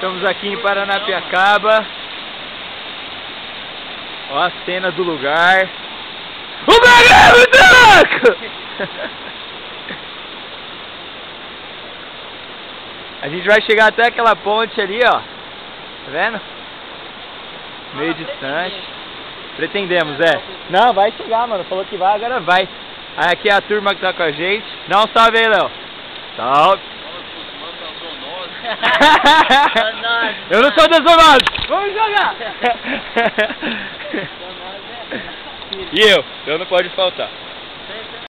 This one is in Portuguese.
Estamos aqui em Paranapiacaba. Ó a cena do lugar. O bagulho tranco! A gente vai chegar até aquela ponte ali, ó. Tá vendo? Meio distante. Pretendemos, é. Não, vai chegar, mano. Falou que vai, agora vai. Aí aqui é a turma que tá com a gente. Dá um salve aí, Léo. Salve. Eu não sou desonado. Vamos jogar. E eu não pode faltar.